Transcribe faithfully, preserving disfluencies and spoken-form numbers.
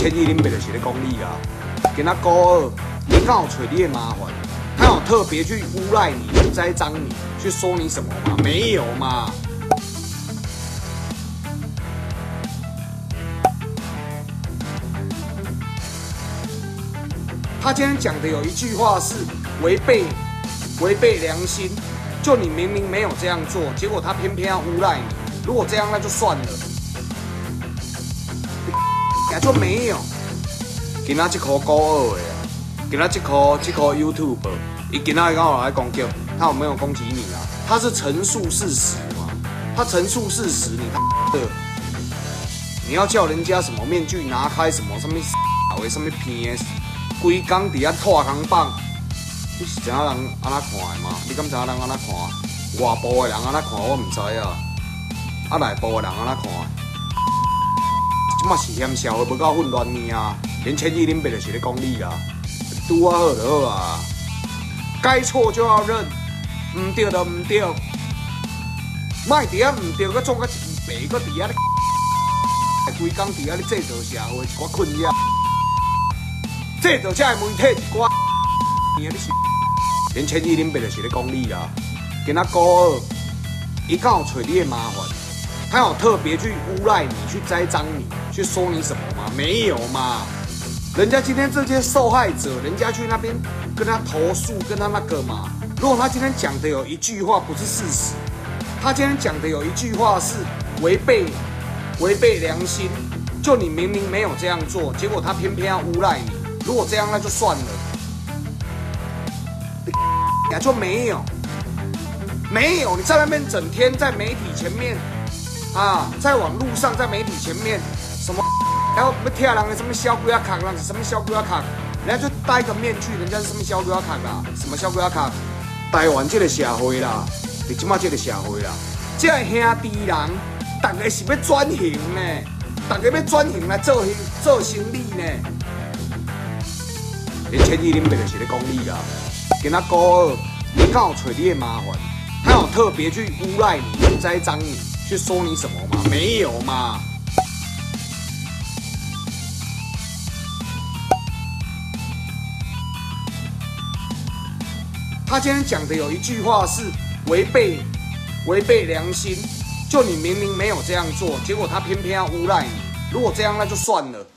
千亿林北就是咧讲你啦，跟他高二，你刚好找你的麻烦，他有特别去诬赖你，去栽赃你，去说你什么吗？没有嘛。 他今天讲的有一句话是违背违背良心，就你明明没有这样做，结果他偏偏要诬赖你。如果这样那就算了，也就没有。今仔这颗高二的啊，今仔这颗这颗 YouTube， 伊今仔刚好来攻击，他有没有攻击你啊？他是陈述事实嘛？他陈述事实，你他的，你要叫人家什么面具拿开，什么什么为什么 P S？ 规工伫遐拖工棒，你是知影人安怎看的吗？你敢知影人安怎看？外部的人安怎看我唔知啊，啊内部的人安怎看？即马是嫌社会无够混乱呢啊！连千亿林北就是咧讲你啦，拄啊好就好啊，该错就要认，唔对就唔对，莫伫遐唔对，佮做甲一白，佮伫遐咧，规工伫遐咧制造社会一寡困扰。 这就才媒体一寡，你是连千亿林北就是咧讲你啦，跟他高二，伊刚好找你的麻烦，他有特别去诬赖你，去栽赃你，去说你什么吗？没有嘛。人家今天这些受害者，人家去那边跟他投诉，跟他那个嘛。如果他今天讲的有一句话不是事实，他今天讲的有一句话是违背违背良心，就你明明没有这样做，结果他偏偏要诬赖你。 如果这样那就算了，也就没有，没有你在那边整天在媒体前面啊，在网络上在媒体前面什么，然后要贴人的什么小鬼啊卡，人是什么小鬼啊卡，人家就戴个面具，人家是什么小鬼啊卡啦，什么小鬼啊卡，台湾这个社会啦，你即马这个社会啦，这个兄弟人，大家是要转型呢，大家要转型来做做生意呢。 连千亿林北就是咧讲你啦，跟他高二，你刚好找你的麻烦，他有特别去诬赖你，去栽赃你，去说你什么吗？没有嘛。他今天讲的有一句话是违背违背良心，就你明明没有这样做，结果他偏偏要诬赖你。如果这样那就算了。